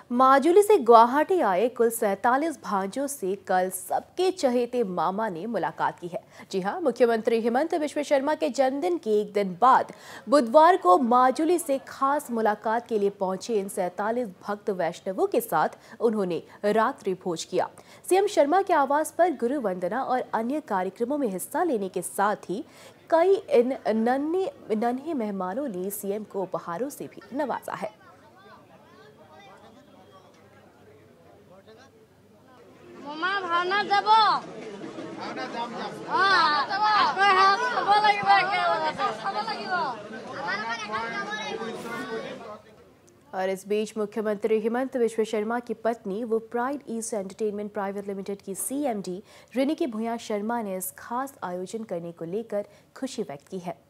माजुली से गुवाहाटी आए कुल 47 भांजों से कल सबके चहेते मामा ने मुलाकात की है। जी हां, मुख्यमंत्री हेमंत बिश्व शर्मा के जन्मदिन के एक दिन बाद बुधवार को माजुली से खास मुलाकात के लिए पहुंचे इन 47 भक्त वैष्णवों के साथ उन्होंने रात्रि भोज किया। सीएम शर्मा के आवास पर गुरु वंदना और अन्य कार्यक्रमों में हिस्सा लेने के साथ ही कई इन नन्हे मेहमानों ने सीएम को उपहारों से भी नवाजा है। मामा भावना যাব খাব লাগিব और इस बीच मुख्यमंत्री हेमंत बिश्व शर्मा की पत्नी वो Pride East Entertainment Private Limited की सीएमडी रिनिकी भूया शर्मा ने इस खास आयोजन करने को लेकर खुशी व्यक्त की है।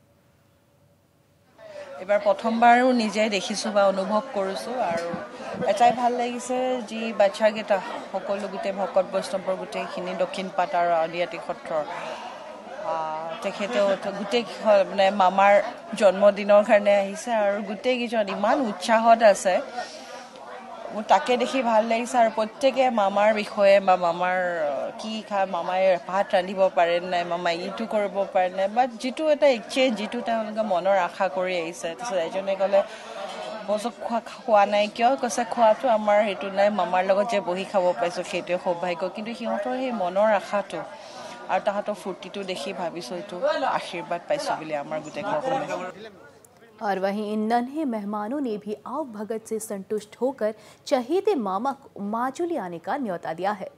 এবাৰ প্ৰথমবাৰো নিজে দেখিছোঁ বা অনুভৱ কৰিছোঁ আৰু এটাই ভাল লাগিছে যি বাচ্চাকেইটা সকলো গোটেই ভকত বৈষ্ণৱৰ গোটেইখিনি দক্ষিণ পাট আৰু আউনীআটী সত্ৰৰ তেখেতেও গোটেই মানে মামাৰ জন্মদিনৰ কাৰণে আহিছে আৰু গোটেইকেইজন ইমান উৎসাহত আছে। মোৰ তাকে দেখি ভাল লাগিছে আৰু প্ৰত্যেকে মামাৰ বিষয়ে বা মামাৰ কি খায়, মামাই ভাত ৰান্ধিব পাৰে নাই, মামাই ইটো কৰিব পাৰে নাই বা যিটো এটা এক্সচেঞ্জ যিটো তেওঁলোকে মনৰ আশা কৰি আহিছে। তাৰপিছত এজনে ক'লে বছক খোৱা নাই কিয়, কৈছে খোৱাটো আমাৰ সেইটো নাই, মামাৰ লগত যে বহি খাব পাইছোঁ সেইটোৱে সৌভাগ্য। কিন্তু সিহঁতৰ সেই মনৰ আশাটো আৰু তাহাঁতৰ ফূৰ্তিটো দেখি ভাবিছোঁ এইটো আশীৰ্বাদ পাইছোঁ বুলি আমাৰ গোটেই ঘৰখনে। और वहीं इन नन्हे मेहमानों ने भी आव भगत से संतुष्ट होकर चहेते मामा को माजुली आने का न्योता दिया है।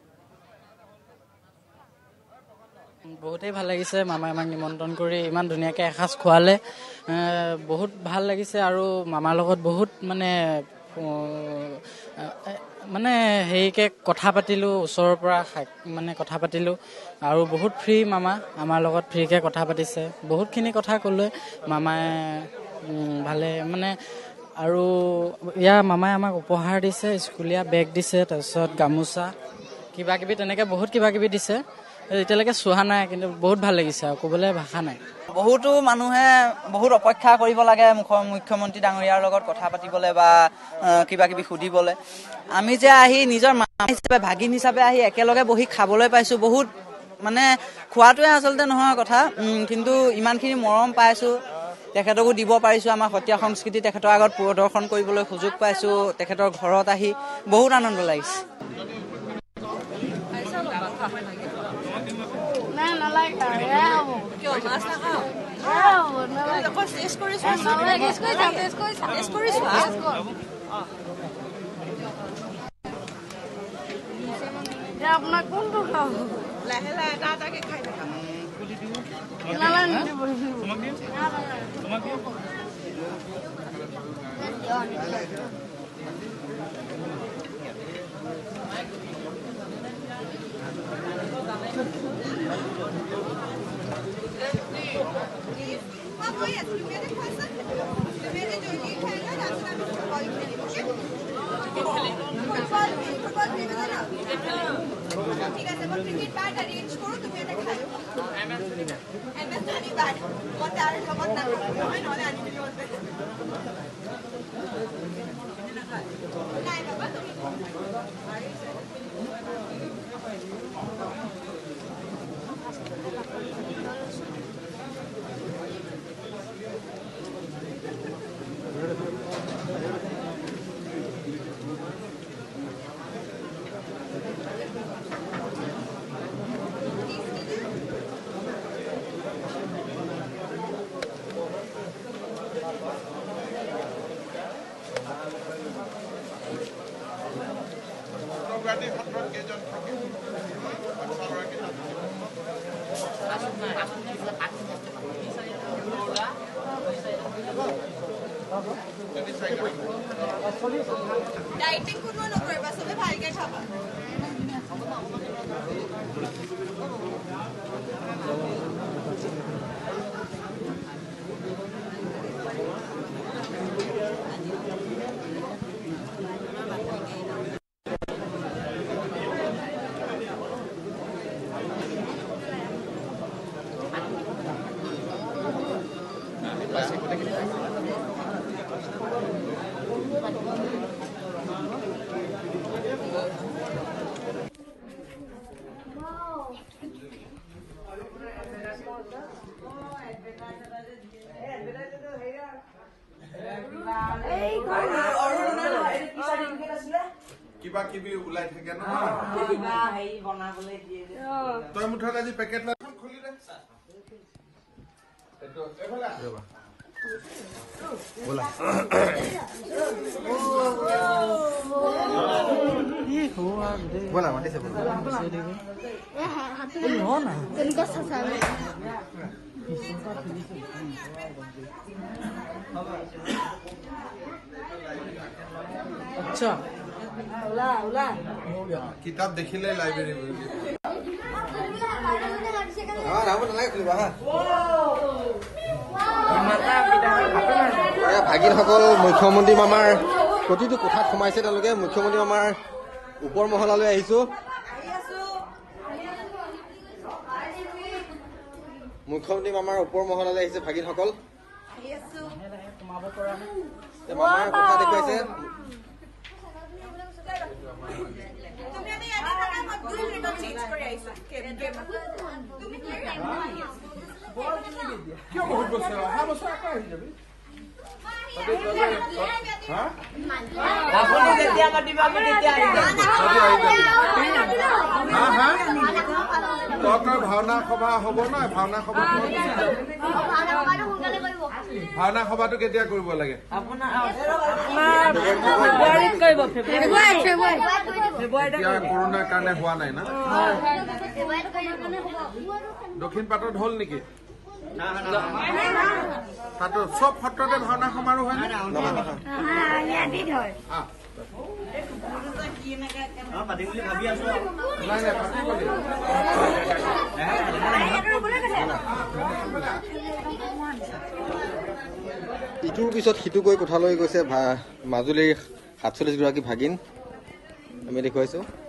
বহুতেই ভাল লাগিছে, মামাই আমাক নিমন্ত্ৰণ কৰি ইমান ধুনীয়াকৈ এসাঁজ খোৱালে, বহুত ভাল লাগিছে আৰু মামাৰ লগত বহুত মানে হেৰিকে কথা পাতিলোঁ, ওচৰৰ পৰা মানে কথা পাতিলোঁ আৰু বহুত ফ্ৰী মামা আমাৰ লগত ফ্ৰীকে কথা পাতিছে, বহুতখিনি কথা ক'লে মামাই ভালে মানে। আৰু ইয়াৰ মামাই আমাক উপহাৰ দিছে, স্কুলীয়া বেগ দিছে, তাৰপিছত গামোচা কিবা কিবি তেনেকৈ বহুত কিবা কিবি দিছে। এতিয়ালৈকে চোৱা নাই কিন্তু বহুত ভাল লাগিছে আৰু ক'বলৈ ভাষা নাই। বহুতো মানুহে বহুত অপেক্ষা কৰিব লাগে মুখ্যমন্ত্ৰী ডাঙৰীয়াৰ লগত কথা পাতিবলৈ বা কিবা কিবি সুধিবলৈ। আমি যে আহি নিজৰ মামা হিচাপে ভাগিন হিচাপে আহি একেলগে বহি খাবলৈ পাইছোঁ, বহুত মানে খোৱাটোৱে আচলতে নহয় কথা, কিন্তু ইমানখিনি মৰম পাইছোঁ, তেখেতকো দিব পাৰিছোঁ, আমাৰ সত্ৰীয়া সংস্কৃতি তেখেতৰ আগত প্ৰদৰ্শন কৰিবলৈ সুযোগ পাইছোঁ, তেখেতৰ ঘৰত আহি বহুত আনন্দ লাগিছে। আপোনাক কোনটো খাওঁ লাহে লাহে এটা এটাকে খাই থাকা ঠিক আছে, মই ক্ৰিকেট ব্যাট এৰেঞ্জ কৰোঁ, তুমি এটা খাই এমএছ ধোনী ব্যাট মই তাৰ লগত নাথাকিব নহয়, নহ'লে আনি দিব নাই বাবা তুমি ডাইটিং কোনো নকৰিবা, চবে ভালকে খাবা। কিবা কিবি ওলাই থাকে ন তই মুঠত আজি পেকেট খুলি দে बोला माटी से अच्छा किताब देखिले लाइब्रेरी में ভাগিনসকল মুখ্যমন্ত্ৰী মামাৰ প্ৰতিটো কোঠাত সোমাইছে তেওঁলোকে মুখ্যমন্ত্ৰী মামাৰ ওপৰ মহলালৈ আহিছো মুখ্যমন্ত্ৰী মামাৰ ওপৰ মহলালৈ আহিছে ভাগিনসকল মামাৰ কথা দেখুৱাইছে क्यों बहुत बच्चे हाँ बच्चे क्या है जब भावना सभा हम ना भावना सभा भावना सभा तो केতিয়া কৰিব লাগে কৰোনাৰ কাৰণে হোৱা নাই না দক্ষিণ পাটত হল নেকি তাতো সব ক্ষেত্ৰতে ভাওনা সমাৰোহ হয় ইটোৰ পিছত সিটোকৈ কোঠালৈ গৈছে মাজুলীৰ 47 গৰাকী ভাগিন আমি দেখুৱাইছো